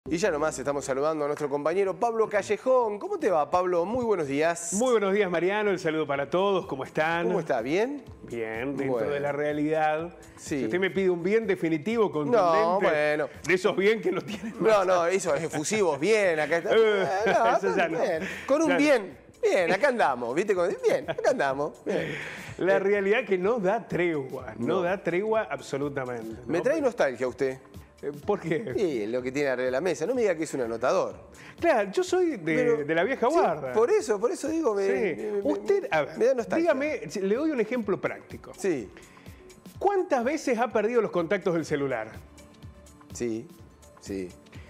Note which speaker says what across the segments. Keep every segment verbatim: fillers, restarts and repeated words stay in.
Speaker 1: Y ya nomás estamos saludando a nuestro compañero Pablo Callejón. ¿Cómo te va, Pablo? Muy buenos días.
Speaker 2: Muy buenos días, Mariano. El saludo para todos. ¿Cómo están?
Speaker 1: ¿Cómo está? ¿Bien?
Speaker 2: Bien, dentro
Speaker 1: Bueno.
Speaker 2: de la realidad.
Speaker 1: Sí.
Speaker 2: Si usted me pide un bien definitivo, contundente,
Speaker 1: No, bueno.
Speaker 2: de esos bien que no tienen
Speaker 1: No,
Speaker 2: más.
Speaker 1: no, esos efusivos, bien, acá está.
Speaker 2: Eh,
Speaker 1: No,
Speaker 2: eso ya no.
Speaker 1: bien. Con un
Speaker 2: Ya no.
Speaker 1: bien, bien, acá andamos, ¿viste? Con- Bien, acá andamos. Bien.
Speaker 2: La realidad que no da tregua, no,
Speaker 1: No.
Speaker 2: da tregua absolutamente. ¿no?
Speaker 1: Me trae nostalgia usted.
Speaker 2: Eh, ¿Por qué?
Speaker 1: Sí, lo que tiene arriba de la mesa. No me diga que es un anotador.
Speaker 2: Claro, yo soy de,
Speaker 1: Pero-
Speaker 2: de la vieja
Speaker 1: Sí,
Speaker 2: guarda.
Speaker 1: por eso, por eso digo, me,
Speaker 2: Sí.
Speaker 1: me- me-
Speaker 2: Usted, a ver,
Speaker 1: me da nostalgia.
Speaker 2: dígame, le doy un ejemplo práctico.
Speaker 1: Sí,
Speaker 2: ¿Cuántas veces ha perdido los contactos del celular?
Speaker 1: sí, sí.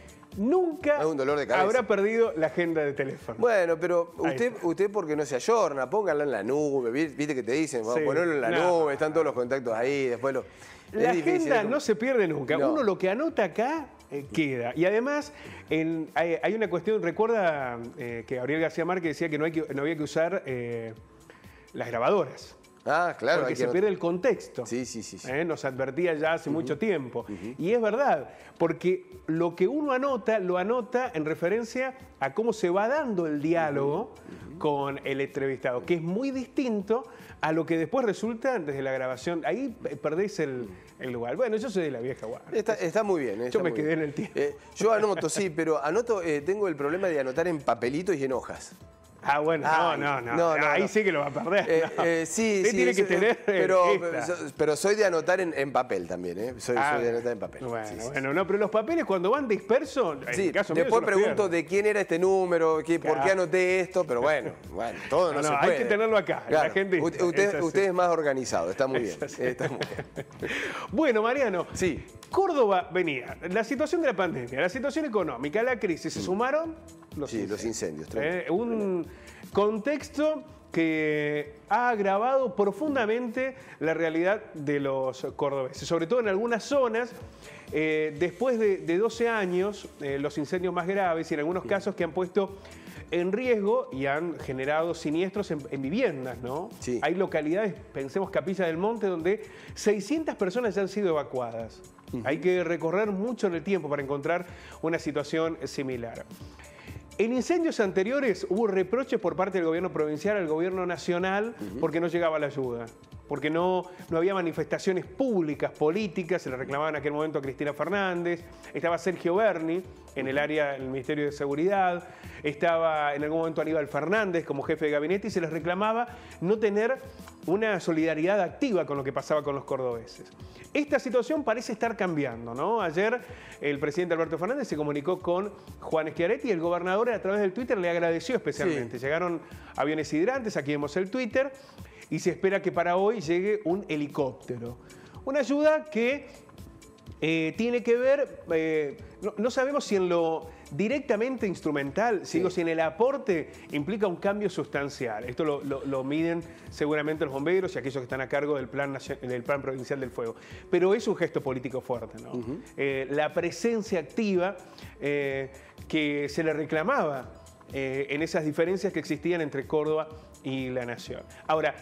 Speaker 2: Nunca
Speaker 1: Es un dolor de cabeza.
Speaker 2: habrá perdido la agenda de teléfono.
Speaker 1: Bueno, pero
Speaker 2: Ahí
Speaker 1: usted,
Speaker 2: está.
Speaker 1: usted porque no se ayorna, póngala en la nube, vi- viste que te dicen, vamos a
Speaker 2: Sí.
Speaker 1: ponerlo en la
Speaker 2: No.
Speaker 1: nube, están todos los contactos ahí, después lo...
Speaker 2: La
Speaker 1: es difícil,
Speaker 2: agenda
Speaker 1: es como-
Speaker 2: no se pierde nunca.
Speaker 1: No.
Speaker 2: Uno lo que anota acá eh, queda. Y además, en- hay, hay una cuestión, recuerda eh, que Gabriel García Márquez decía que no, hay que, no había que usar eh, las grabadoras.
Speaker 1: Ah, claro.
Speaker 2: Porque
Speaker 1: hay que
Speaker 2: se
Speaker 1: anotar.
Speaker 2: pierde el contexto.
Speaker 1: Sí, sí, sí. sí.
Speaker 2: Eh, Nos advertía ya hace mucho tiempo. Y es verdad, porque lo que uno anota, lo anota en referencia a cómo se va dando el diálogo con el entrevistado, que es muy distinto a lo que después resulta desde la grabación. Ahí eh, perdés el, el lugar. Bueno, yo soy de la vieja guardia.
Speaker 1: Está, está muy bien. está
Speaker 2: me
Speaker 1: muy
Speaker 2: quedé
Speaker 1: bien.
Speaker 2: en el tiempo.
Speaker 1: Eh, yo anoto, sí, pero anoto, eh, tengo el problema de anotar en papelitos y en hojas.
Speaker 2: Ah, bueno,
Speaker 1: Ay,
Speaker 2: no, no, no,
Speaker 1: no, no,
Speaker 2: Ahí
Speaker 1: no.
Speaker 2: sí que lo va a perder.
Speaker 1: Eh,
Speaker 2: no.
Speaker 1: eh, sí,
Speaker 2: Usted
Speaker 1: sí.
Speaker 2: tiene que
Speaker 1: eso, eh,
Speaker 2: tener.
Speaker 1: Pero,
Speaker 2: esta.
Speaker 1: pero, pero soy de anotar en, en papel también, ¿eh? Soy,
Speaker 2: Ah,
Speaker 1: soy de anotar en papel.
Speaker 2: Bueno,
Speaker 1: Sí, sí,
Speaker 2: bueno, no, pero los papeles cuando van dispersos, en
Speaker 1: Sí,
Speaker 2: el caso mío,
Speaker 1: después
Speaker 2: yo los
Speaker 1: pregunto
Speaker 2: pierdo.
Speaker 1: de quién era este número, qué, por qué
Speaker 2: Claro.
Speaker 1: anoté esto, pero bueno, bueno, todo no,
Speaker 2: No, no,
Speaker 1: se
Speaker 2: hay
Speaker 1: puede.
Speaker 2: que tenerlo acá, en la agenda.
Speaker 1: Usted, usted,
Speaker 2: Es así.
Speaker 1: usted es más organizado, está muy bien.
Speaker 2: Es así.
Speaker 1: Está muy bien.
Speaker 2: Bueno, Mariano,
Speaker 1: Sí.
Speaker 2: Córdoba venía, la situación de la pandemia, la situación económica, la crisis, se sumaron los
Speaker 1: Sí, los incendios,
Speaker 2: Eh, un contexto que ha agravado profundamente la realidad de los cordobeses, sobre todo en algunas zonas, eh, después de, de doce años, eh, los incendios más graves y en algunos casos que han puesto en riesgo y han generado siniestros en, en viviendas, ¿no?
Speaker 1: Sí.
Speaker 2: Hay localidades, pensemos Capilla del Monte, donde seiscientas personas ya han sido evacuadas. Hay que recorrer mucho en el tiempo para encontrar una situación similar. En incendios anteriores hubo reproches por parte del gobierno provincial al gobierno nacional porque no llegaba la ayuda, porque no, no había manifestaciones públicas, políticas, se le reclamaba en aquel momento a Cristina Fernández, estaba Sergio Berni en el área del Ministerio de Seguridad, estaba en algún momento Aníbal Fernández como jefe de gabinete y se les reclamaba no tener una solidaridad activa con lo que pasaba con los cordobeses. Esta situación parece estar cambiando, ¿no? Ayer el presidente Alberto Fernández se comunicó con Juan Schiaretti y el gobernador a través del Twitter le agradeció especialmente.
Speaker 1: Sí.
Speaker 2: Llegaron aviones hidrantes, aquí vemos el Twitter, y se espera que para hoy llegue un helicóptero. Una ayuda que eh, tiene que ver, eh, no, no sabemos si en lo directamente instrumental,
Speaker 1: Sí.
Speaker 2: digo, si en el aporte implica un cambio sustancial. Esto lo, lo- lo miden seguramente los bomberos y aquellos que están a cargo del plan, nacio- del plan provincial del fuego. Pero es un gesto político fuerte, ¿no? Eh, la presencia activa eh, que se le reclamaba eh, en esas diferencias que existían entre Córdoba y la nación. Ahora,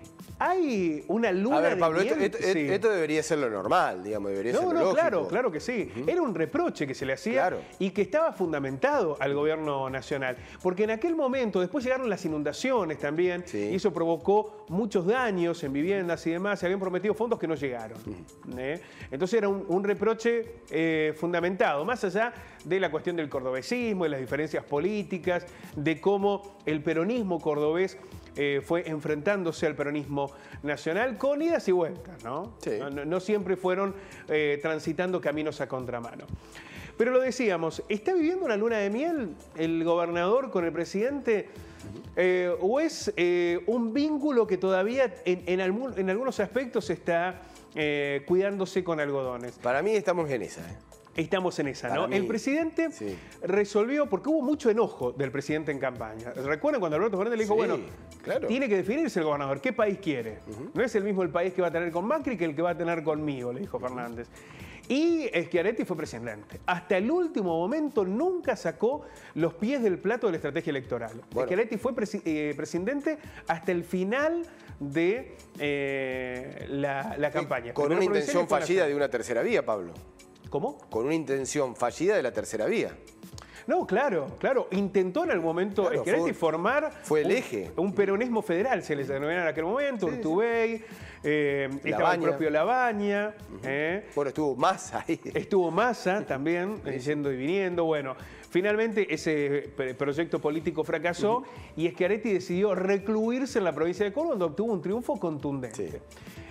Speaker 2: hay una luna
Speaker 1: A ver,
Speaker 2: de
Speaker 1: Pablo, esto,
Speaker 2: miel-
Speaker 1: esto-
Speaker 2: sí.
Speaker 1: esto debería ser lo normal, digamos, debería ser
Speaker 2: No,
Speaker 1: lo
Speaker 2: no,
Speaker 1: lógico.
Speaker 2: claro, claro que sí. Era un reproche que se le hacía
Speaker 1: Claro.
Speaker 2: y que estaba fundamentado al gobierno nacional. Porque en aquel momento, después llegaron las inundaciones también,
Speaker 1: Sí.
Speaker 2: y eso provocó muchos daños en viviendas y demás. Se habían prometido fondos que no llegaron. ¿eh? Entonces era un, un reproche eh, fundamentado, más allá de la cuestión del cordobesismo, de las diferencias políticas, de cómo el peronismo cordobés eh, fue enfrentándose al peronismo nacional con idas y vueltas, ¿no?
Speaker 1: Sí.
Speaker 2: No, no- no siempre fueron eh, transitando caminos a contramano. Pero lo decíamos, ¿está viviendo una luna de miel el gobernador con el presidente? Eh, ¿O es eh, un vínculo que todavía en, en algún- en algunos aspectos está eh, cuidándose con algodones?
Speaker 1: Para mí estamos en esa, ¿eh?
Speaker 2: Estamos en esa,
Speaker 1: Para
Speaker 2: ¿no?
Speaker 1: mí,
Speaker 2: El presidente
Speaker 1: sí.
Speaker 2: resolvió, porque hubo mucho enojo del presidente en campaña. ¿Recuerdan cuando Alberto Fernández le dijo,
Speaker 1: Sí,
Speaker 2: bueno,
Speaker 1: claro.
Speaker 2: tiene que definirse el gobernador, ¿qué país quiere? No es el mismo el país que va a tener con Macri que el que va a tener conmigo, le dijo Fernández. Y Schiaretti fue presidente. Hasta el último momento nunca sacó los pies del plato de la estrategia electoral.
Speaker 1: Bueno.
Speaker 2: Schiaretti fue presi- eh, presidente hasta el final de eh, la, la campaña.
Speaker 1: Con
Speaker 2: Primero
Speaker 1: una
Speaker 2: provincial y
Speaker 1: intención
Speaker 2: después
Speaker 1: fallida
Speaker 2: nacional.
Speaker 1: de una tercera vía, Pablo.
Speaker 2: ¿Cómo?
Speaker 1: Con una intención fallida de la tercera vía.
Speaker 2: No, claro, claro. Intentó en algún momento
Speaker 1: Claro,
Speaker 2: Schiaretti
Speaker 1: fue-
Speaker 2: formar
Speaker 1: fue el
Speaker 2: un,
Speaker 1: eje.
Speaker 2: un peronismo federal, se les denominaba en aquel momento,
Speaker 1: Sí,
Speaker 2: Urtubey, eh, estaba el
Speaker 1: Labaña.
Speaker 2: propio Labaña, eh,
Speaker 1: Bueno, estuvo más ahí.
Speaker 2: estuvo Massa también, eh, yendo y viniendo. Bueno, finalmente ese eh, proyecto político fracasó uh-huh. y Schiaretti decidió recluirse en la provincia de Córdoba, donde obtuvo un triunfo contundente.
Speaker 1: Sí.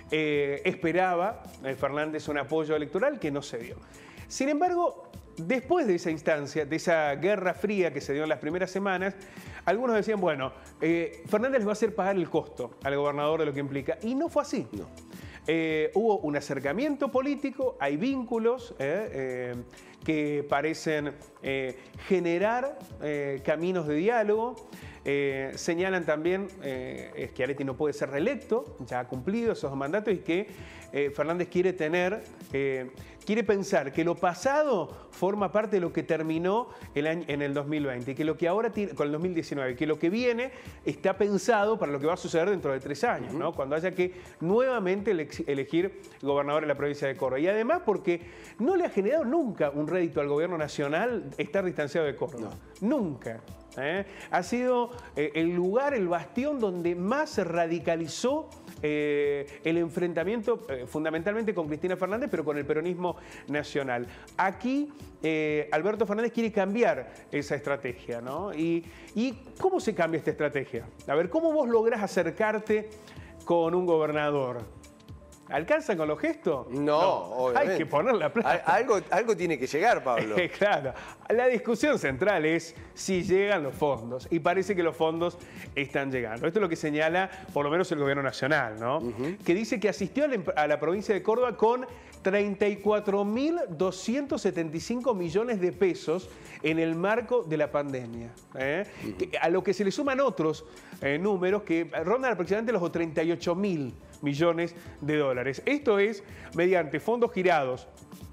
Speaker 2: Eh, esperaba eh, Fernández un apoyo electoral que no se dio. Sin embargo, después de esa instancia, de esa guerra fría que se dio en las primeras semanas, algunos decían, bueno, eh, Fernández les va a hacer pagar el costo al gobernador de lo que implica. Y no fue así.
Speaker 1: No.
Speaker 2: Eh, hubo un acercamiento político, hay vínculos eh, eh, que parecen eh, generar eh, caminos de diálogo. Eh, señalan también eh, Schiaretti no puede ser reelecto, ya ha cumplido esos mandatos y que eh, Fernández quiere tener, eh, quiere pensar que lo pasado forma parte de lo que terminó el año, en el dos mil veinte y que lo que ahora tiene, con el dos mil diecinueve, que lo que viene está pensado para lo que va a suceder dentro de tres años, uh-huh. ¿no? Cuando haya que nuevamente ele elegir gobernador en la provincia de Córdoba. Y además porque no le ha generado nunca un rédito al gobierno nacional estar distanciado de Córdoba. No. Nunca. ¿Eh? Ha sido eh, el lugar, el bastión donde más se radicalizó eh, el enfrentamiento eh, fundamentalmente con Cristina Fernández, pero con el peronismo nacional. Aquí eh, Alberto Fernández quiere cambiar esa estrategia, ¿no? Y, ¿Y cómo se cambia esta estrategia? A ver, ¿cómo vos lográs acercarte con un gobernador? ¿Alcanzan con los gestos?
Speaker 1: No,
Speaker 2: no,
Speaker 1: obviamente.
Speaker 2: Hay que poner la plata.
Speaker 1: Algo, algo tiene que llegar, Pablo.
Speaker 2: Claro. La discusión central es si llegan los fondos. Y parece que los fondos están llegando. Esto es lo que señala por lo menos el gobierno nacional, ¿no? Uh-huh. Que dice que asistió a la, a la provincia de Córdoba con treinta y cuatro mil doscientos setenta y cinco millones de pesos en el marco de la pandemia. ¿eh? Uh-huh. que, a lo que se le suman otros eh, números que rondan aproximadamente los treinta y ocho mil millones de dólares. Esto es mediante fondos girados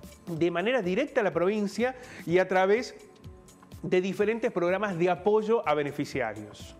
Speaker 2: de manera directa a la provincia y a través de diferentes programas de apoyo a beneficiarios.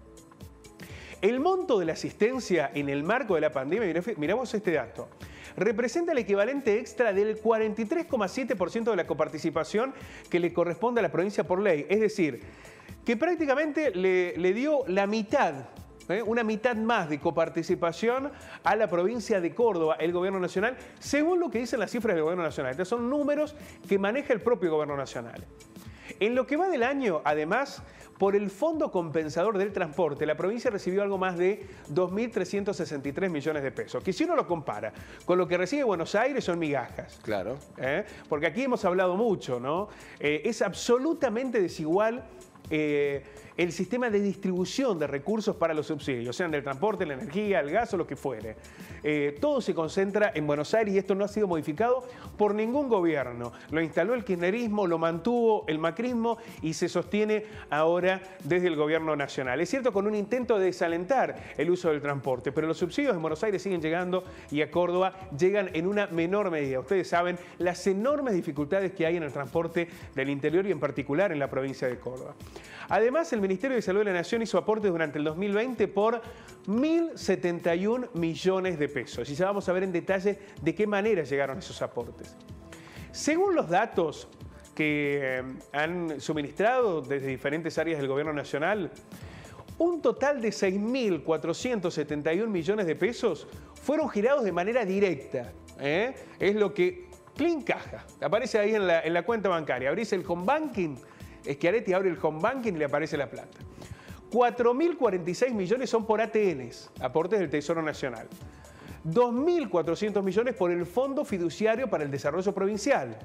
Speaker 2: El monto de la asistencia en el marco de la pandemia, miramos este dato, representa el equivalente extra del cuarenta y tres coma siete por ciento de la coparticipación que le corresponde a la provincia por ley. Es decir, que prácticamente le, le dio la mitad, ¿eh? una mitad más de coparticipación a la provincia de Córdoba, el gobierno nacional, según lo que dicen las cifras del gobierno nacional. Estos son números que maneja el propio gobierno nacional. En lo que va del año, además, por el Fondo Compensador del Transporte, la provincia recibió algo más de dos mil trescientos sesenta y tres millones de pesos, que si uno lo compara con lo que recibe Buenos Aires son migajas.
Speaker 1: Claro.
Speaker 2: ¿Eh? Porque aquí hemos hablado mucho, ¿no? Eh, es absolutamente desigual eh, el sistema de distribución de recursos para los subsidios, sean del transporte, la energía, el gas o lo que fuere. Eh, todo se concentra en Buenos Aires y esto no ha sido modificado por ningún gobierno. Lo instaló el kirchnerismo, lo mantuvo el macrismo y se sostiene ahora desde el gobierno nacional. Es cierto, con un intento de desalentar el uso del transporte, pero los subsidios en Buenos Aires siguen llegando y a Córdoba llegan en una menor medida. Ustedes saben las enormes dificultades que hay en el transporte del interior y en particular en la provincia de Córdoba. Además, el Ministerio de Salud de la Nación hizo aportes durante el dos mil veinte por mil setenta y un millones de pesos. Y ya vamos a ver en detalle de qué manera llegaron esos aportes. Según los datos que han suministrado desde diferentes áreas del gobierno nacional, un total de seis mil cuatrocientos setenta y un millones de pesos fueron girados de manera directa. ¿eh? Es lo que clean caja. Aparece ahí en la, en la cuenta bancaria. Abrís el home banking, Schiaretti abre el home banking y le aparece la plata. cuatro mil cuarenta y seis millones son por A T Ns, aportes del Tesoro Nacional. dos mil cuatrocientos millones por el Fondo Fiduciario para el Desarrollo Provincial.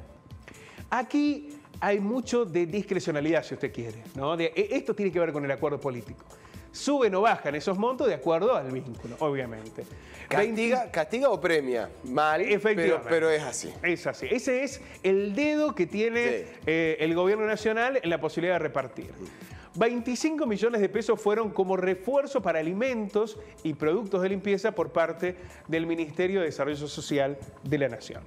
Speaker 2: Aquí hay mucho de discrecionalidad, si usted quiere, ¿no? De, esto tiene que ver con el acuerdo político. Suben o bajan esos montos de acuerdo al vínculo, obviamente.
Speaker 1: ¿Castiga, veinte... ¿Castiga o premia? Mal, pero, pero es así.
Speaker 2: Es así. Ese es el dedo que tiene sí. eh, el gobierno nacional en la posibilidad de repartir. veinticinco millones de pesos fueron como refuerzo para alimentos y productos de limpieza por parte del Ministerio de Desarrollo Social de la Nación.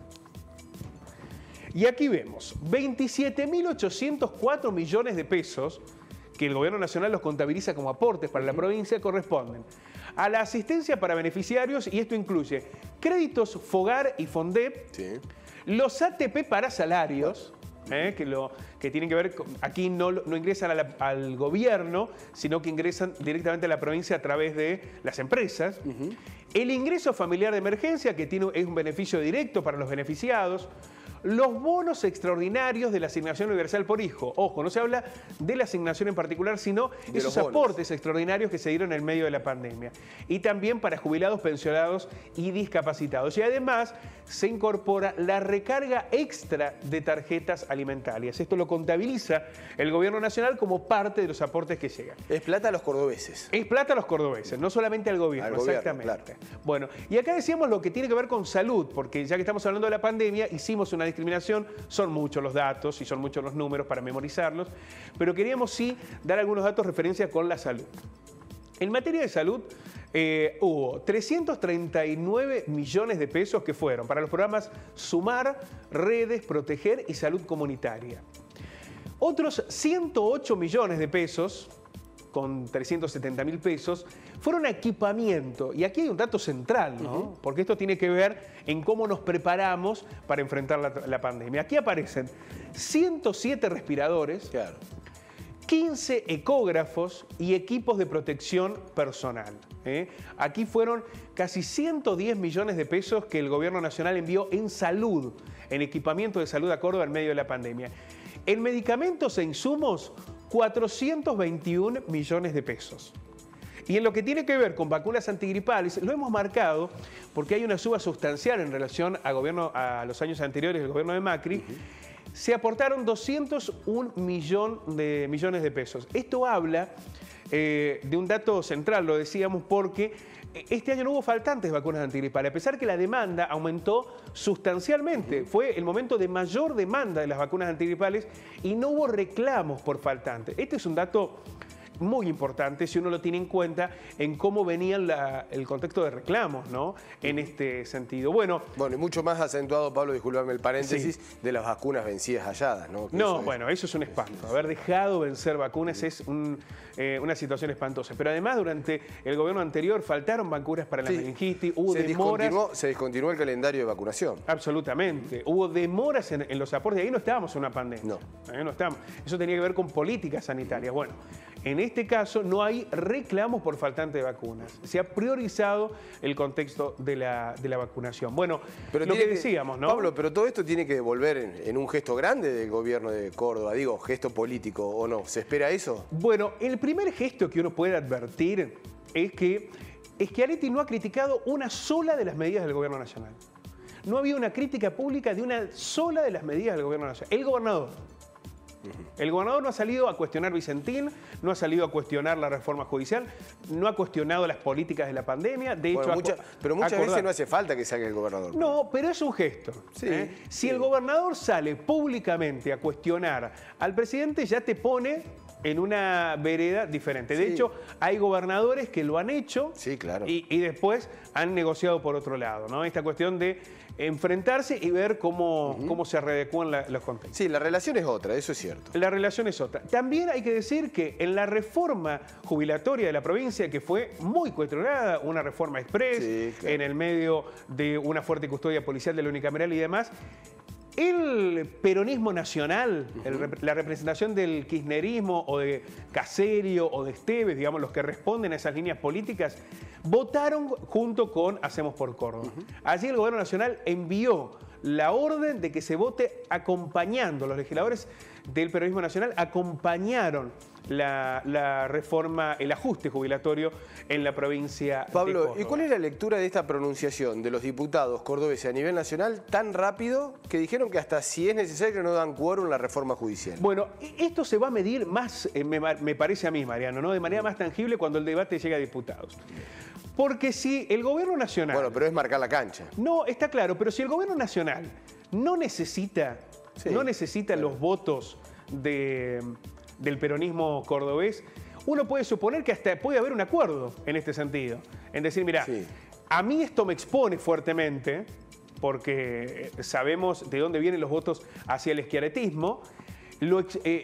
Speaker 2: Y aquí vemos veintisiete mil ochocientos cuatro millones de pesos que el gobierno nacional los contabiliza como aportes para la provincia, corresponden a la asistencia para beneficiarios, y esto incluye créditos FOGAR y FONDEP,
Speaker 1: Sí.
Speaker 2: los A T P para salarios, eh, que, lo, que tienen que ver con, aquí no, no ingresan a la- al gobierno, sino que ingresan directamente a la provincia a través de las empresas, uh-huh. el ingreso familiar de emergencia, que tiene, es un beneficio directo para los beneficiados, los bonos extraordinarios de la asignación universal por hijo. Ojo, no se habla de la asignación en particular, sino de esos aportes extraordinarios que se dieron en medio de la pandemia. Y también para jubilados, pensionados y discapacitados. Y además se incorpora la recarga extra de tarjetas alimentarias. Esto lo contabiliza el gobierno nacional como parte de los aportes que llegan.
Speaker 1: Es plata a los cordobeses.
Speaker 2: Es plata a los cordobeses, no solamente al gobierno,
Speaker 1: al gobierno,
Speaker 2: exactamente.
Speaker 1: Claro.
Speaker 2: Bueno, y acá decíamos lo que tiene que ver con salud, porque ya que estamos hablando de la pandemia, hicimos una discriminación, son muchos los datos y son muchos los números para memorizarlos, pero queríamos sí dar algunos datos referencia con la salud. En materia de salud, eh, hubo trescientos treinta y nueve millones de pesos que fueron para los programas Sumar, Redes, Proteger y Salud Comunitaria. Otros ciento ocho millones de pesos, con trescientos setenta mil pesos, fueron a equipamiento. Y aquí hay un dato central, ¿no? Uh-huh. Porque esto tiene que ver en cómo nos preparamos para enfrentar la, la pandemia. Aquí aparecen ciento siete respiradores,
Speaker 1: claro.
Speaker 2: quince ecógrafos y equipos de protección personal. ¿eh? Aquí fueron casi ciento diez millones de pesos que el gobierno nacional envió en salud, en equipamiento de salud a Córdoba en medio de la pandemia. En medicamentos e insumos, cuatrocientos veintiún millones de pesos. Y en lo que tiene que ver con vacunas antigripales, lo hemos marcado porque hay una suba sustancial en relación a, gobierno, a los años anteriores del gobierno de Macri. Uh-huh. Se aportaron doscientos un millón de, millones de pesos. Esto habla eh, de un dato central, lo decíamos, porque este año no hubo faltantes de vacunas antigripales, a pesar que la demanda aumentó sustancialmente. Uh-huh. Fue el momento de mayor demanda de las vacunas antigripales y no hubo reclamos por faltantes. Este es un dato muy importante si uno lo tiene en cuenta en cómo venía la, el contexto de reclamos, ¿no? En este sentido. Bueno,
Speaker 1: bueno, y mucho más acentuado, Pablo, discúlpame el paréntesis, sí. de las vacunas vencidas halladas, ¿no? Que
Speaker 2: no,
Speaker 1: eso
Speaker 2: bueno,
Speaker 1: es...
Speaker 2: eso es un espanto. Haber dejado vencer vacunas sí. es un, eh, una situación espantosa. Pero además, durante el gobierno anterior faltaron vacunas para la sí. meningitis, hubo
Speaker 1: se
Speaker 2: demoras.
Speaker 1: Discontinuó, se discontinuó el calendario de vacunación.
Speaker 2: Absolutamente. Hubo demoras en, en los aportes. Ahí no estábamos en una pandemia.
Speaker 1: No.
Speaker 2: Ahí no estábamos. Eso tenía que ver con políticas sanitarias. Bueno, en este caso no hay reclamos por faltante de vacunas. Se ha priorizado el contexto de la, de la vacunación. Bueno,
Speaker 1: pero
Speaker 2: lo que decíamos, ¿no?
Speaker 1: Pablo, pero todo esto tiene que devolver en, en un gesto grande del gobierno de Córdoba, digo, gesto político, ¿o no? ¿Se espera eso?
Speaker 2: Bueno, el primer gesto que uno puede advertir es que Schiaretti no ha criticado una sola de las medidas del gobierno nacional. No había una crítica pública de una sola de las medidas del gobierno nacional. El gobernador. El gobernador no ha salido a cuestionar Vicentín, no ha salido a cuestionar la reforma judicial, no ha cuestionado las políticas de la pandemia. De hecho,
Speaker 1: bueno, mucha, pero muchas
Speaker 2: acordar.
Speaker 1: veces no hace falta que salga el gobernador.
Speaker 2: No, pero es un gesto.
Speaker 1: Sí,
Speaker 2: ¿eh? Si
Speaker 1: sí.
Speaker 2: el gobernador sale públicamente a cuestionar al presidente, ya te pone en una vereda diferente. De
Speaker 1: sí.
Speaker 2: hecho, hay gobernadores que lo han hecho
Speaker 1: sí, claro.
Speaker 2: y, y después han negociado por otro lado, ¿no? Esta cuestión de enfrentarse y ver cómo, uh-huh. cómo se readecuan la, los contextos.
Speaker 1: Sí, la relación es otra, eso es cierto.
Speaker 2: La relación es otra. También hay que decir que en la reforma jubilatoria de la provincia, que fue muy cuestionada, una reforma express,
Speaker 1: sí, claro.
Speaker 2: en el medio de una fuerte custodia policial de la unicameral y demás, el peronismo nacional, uh-huh. el, la representación del kirchnerismo o de Caserio o de Esteves, digamos, los que responden a esas líneas políticas, votaron junto con Hacemos por Córdoba. Uh-huh. Allí el gobierno nacional envió la orden de que se vote acompañando. Los legisladores del peronismo nacional acompañaron la, la reforma, el ajuste jubilatorio en la provincia
Speaker 1: Pablo,
Speaker 2: de Córdoba.
Speaker 1: ¿y cuál es la lectura de esta pronunciación de los diputados cordobeses a nivel nacional tan rápido que dijeron que hasta si es necesario no dan quórum la reforma judicial?
Speaker 2: Bueno, esto se va a medir más, eh, me, me parece a mí, Mariano, ¿no? De manera más tangible cuando el debate llega a diputados. Porque si el gobierno nacional...
Speaker 1: Bueno, pero es marcar la cancha.
Speaker 2: No, está claro, pero si el gobierno nacional no necesita, sí, no necesita claro. los votos de, del peronismo cordobés, uno puede suponer que hasta puede haber un acuerdo en este sentido. En decir, mira, sí. a mí esto me expone fuertemente, porque sabemos de dónde vienen los votos hacia el schiarettismo, lo, eh,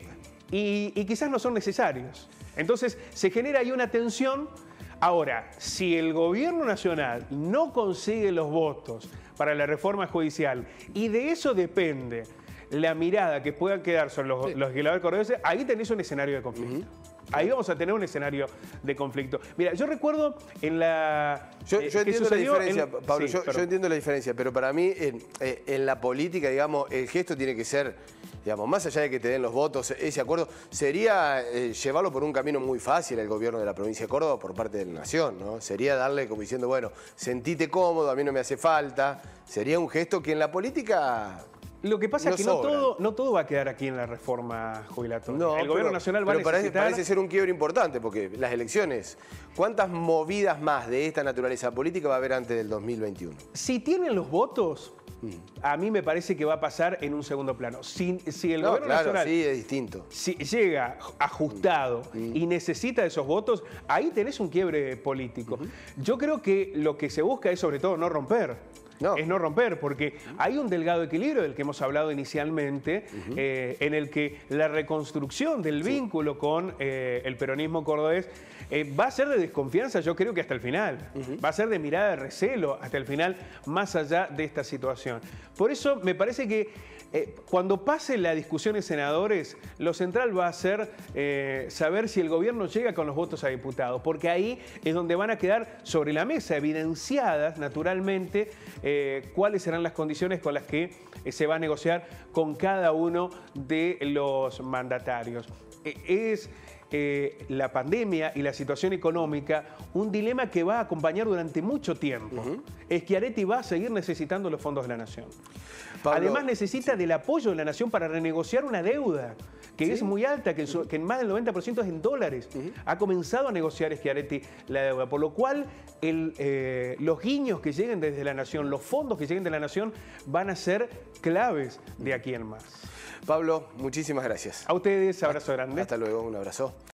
Speaker 2: y, y quizás no son necesarios. Entonces se genera ahí una tensión. Ahora, si el gobierno nacional no consigue los votos para la reforma judicial y de eso depende la mirada que puedan quedar sobre los, sí. los legisladores cordobeses, ahí tenés un escenario de conflicto. Uh-huh. Ahí vamos a tener un escenario de conflicto. Mira, yo recuerdo en la...
Speaker 1: Yo, yo
Speaker 2: eh,
Speaker 1: entiendo la diferencia,
Speaker 2: en,
Speaker 1: Pablo,
Speaker 2: sí,
Speaker 1: yo, yo entiendo la diferencia, pero para mí en, en la política, digamos, el gesto tiene que ser, digamos, más allá de que te den los votos, ese acuerdo, sería eh, llevarlo por un camino muy fácil al gobierno de la provincia de Córdoba por parte de la Nación, ¿no? Sería darle como diciendo, bueno, sentite cómodo, a mí no me hace falta. Sería un gesto que en la política...
Speaker 2: Lo que pasa no es que no todo, no todo va a quedar aquí en la reforma jubilatoria. No, el gobierno
Speaker 1: pero,
Speaker 2: nacional va
Speaker 1: pero
Speaker 2: a necesitar...
Speaker 1: Parece, parece ser un quiebre importante, porque las elecciones, ¿cuántas movidas más de esta naturaleza política va a haber antes del dos mil veintiuno?
Speaker 2: Si tienen los votos, mm. a mí me parece que va a pasar en un segundo plano. Si, si el
Speaker 1: no,
Speaker 2: gobierno
Speaker 1: claro,
Speaker 2: nacional
Speaker 1: sí, es distinto.
Speaker 2: Si llega ajustado mm. y necesita esos votos, ahí tenés un quiebre político. Mm-hmm. Yo creo que lo que se busca es sobre todo no romper. No. Es no romper, porque hay un delgado equilibrio del que hemos hablado inicialmente, uh-huh. eh, en el que la reconstrucción del sí. vínculo con eh, el peronismo cordobés eh, va a ser de desconfianza, yo creo que hasta el final. Uh-huh. Va a ser de mirada de recelo hasta el final, más allá de esta situación. Por eso me parece que Eh, cuando pase la discusión en senadores, lo central va a ser eh, saber si el gobierno llega con los votos a diputados, porque ahí es donde van a quedar sobre la mesa, evidenciadas naturalmente, eh, cuáles serán las condiciones con las que eh, se va a negociar con cada uno de los mandatarios. Eh, es... Eh, la pandemia y la situación económica un dilema que va a acompañar durante mucho tiempo. Uh-huh. Schiaretti va a seguir necesitando los fondos de la Nación. Pablo, Además necesita sí. del apoyo de la Nación para renegociar una deuda que ¿Sí? es muy alta, que en, su, uh-huh. que en más del noventa por ciento es en dólares. Uh-huh. Ha comenzado a negociar Schiaretti la deuda, por lo cual el, eh, los guiños que lleguen desde la Nación, los fondos que lleguen de la Nación van a ser claves de aquí en más.
Speaker 1: Pablo, muchísimas gracias.
Speaker 2: A ustedes, abrazo grande.
Speaker 1: Hasta luego, un abrazo.